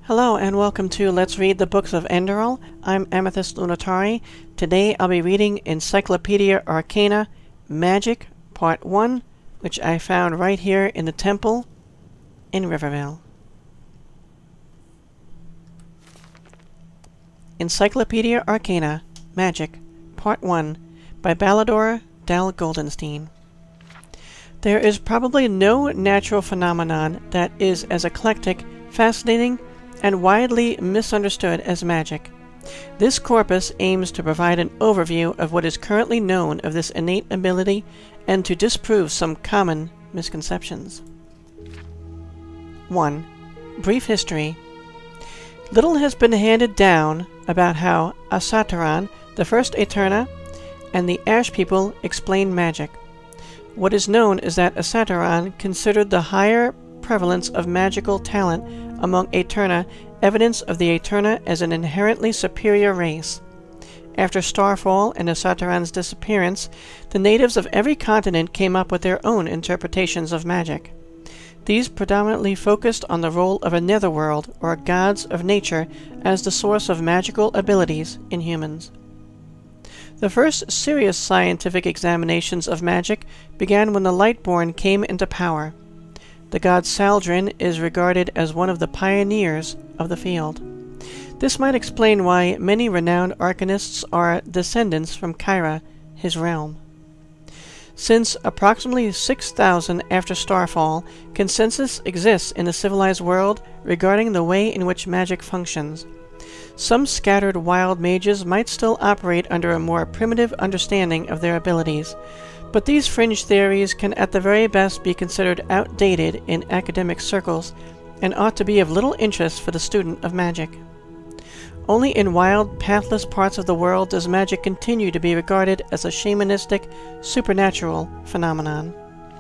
Hello and welcome to Let's Read the Books of Enderal. I'm Amethyst Lunatari. Today I'll be reading Encyclopedia Arcana, Magic, Part 1, which I found right here in the temple in Rivervale. Encyclopedia Arcana, Magic, Part 1, by Ballador Dal Goldenstein. There is probably no natural phenomenon that is as eclectic, fascinating, and widely misunderstood as magic. This corpus aims to provide an overview of what is currently known of this innate ability and to disprove some common misconceptions. 1. Brief history. Little has been handed down about how Asataran, the first Eterna, and the Ash people explained magic. What is known is that Asataran considered the higher prevalence of magical talent among Eterna evidence of the Eterna as an inherently superior race. After Starfall and Asataran's disappearance, the natives of every continent came up with their own interpretations of magic. These predominantly focused on the role of a netherworld, or gods of nature, as the source of magical abilities in humans. The first serious scientific examinations of magic began when the Lightborn came into power. The god Saldrin is regarded as one of the pioneers of the field. This might explain why many renowned arcanists are descendants from Kyra, his realm. Since approximately 6,000 after Starfall, consensus exists in the civilized world regarding the way in which magic functions. Some scattered wild mages might still operate under a more primitive understanding of their abilities, but these fringe theories can at the very best be considered outdated in academic circles and ought to be of little interest for the student of magic. Only in wild, pathless parts of the world does magic continue to be regarded as a shamanistic, supernatural phenomenon.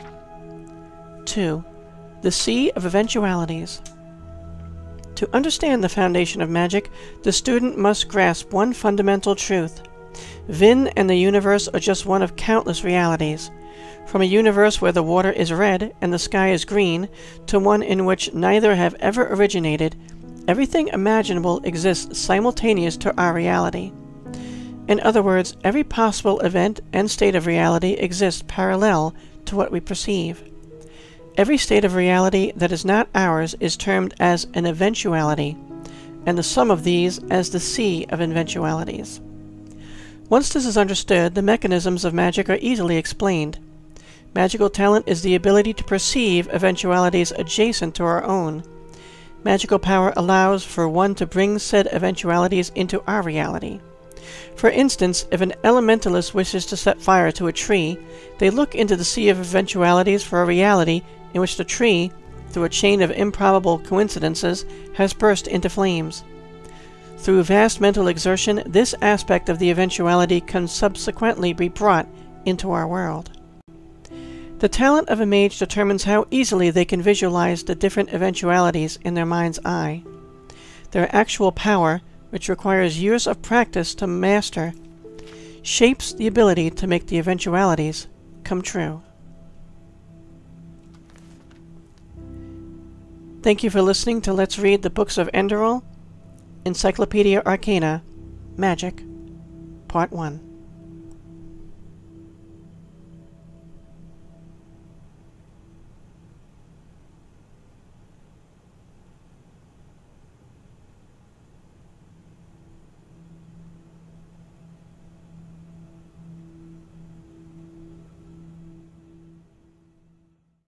2. The Sea of Eventualities. To understand the foundation of magic, the student must grasp one fundamental truth. Vin and the universe are just one of countless realities. From a universe where the water is red and the sky is green, to one in which neither have ever originated, everything imaginable exists simultaneous to our reality. In other words, every possible event and state of reality exists parallel to what we perceive. Every state of reality that is not ours is termed as an eventuality, and the sum of these as the sea of eventualities. Once this is understood, the mechanisms of magic are easily explained. Magical talent is the ability to perceive eventualities adjacent to our own. Magical power allows for one to bring said eventualities into our reality. For instance, if an elementalist wishes to set fire to a tree, they look into the sea of eventualities for a reality in which the tree, through a chain of improbable coincidences, has burst into flames. Through vast mental exertion, this aspect of the eventuality can subsequently be brought into our world. The talent of a mage determines how easily they can visualize the different eventualities in their mind's eye. Their actual power, which requires years of practice to master, shapes the ability to make the eventualities come true. Thank you for listening to Let's Read the Books of Enderal, Encyclopedia Arcana, Magic, Part 1.